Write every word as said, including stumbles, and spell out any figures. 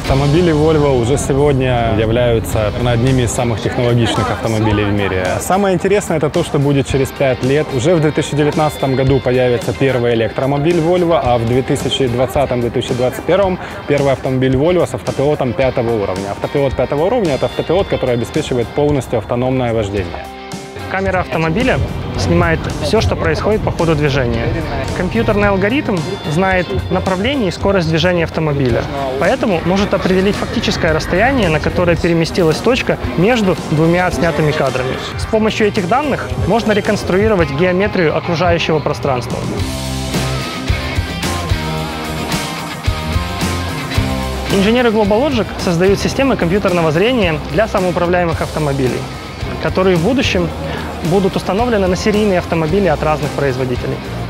Автомобили Volvo уже сегодня являются одними из самых технологичных автомобилей в мире. Самое интересное это то, что будет через пять лет. Уже в две тысячи девятнадцатом году появится первый электромобиль Volvo, а в две тысячи двадцатом — две тысячи двадцать первом первый автомобиль Volvo с автопилотом пятого уровня. Автопилот пятого уровня – это автопилот, который обеспечивает полностью автономное вождение. Камера автомобиля снимает все, что происходит по ходу движения. Компьютерный алгоритм знает направление и скорость движения автомобиля, поэтому может определить фактическое расстояние, на которое переместилась точка между двумя отснятыми кадрами. С помощью этих данных можно реконструировать геометрию окружающего пространства. Инженеры GlobalLogic создают системы компьютерного зрения для самоуправляемых автомобилей, которые в будущем будут установлены на серийные автомобили от разных производителей.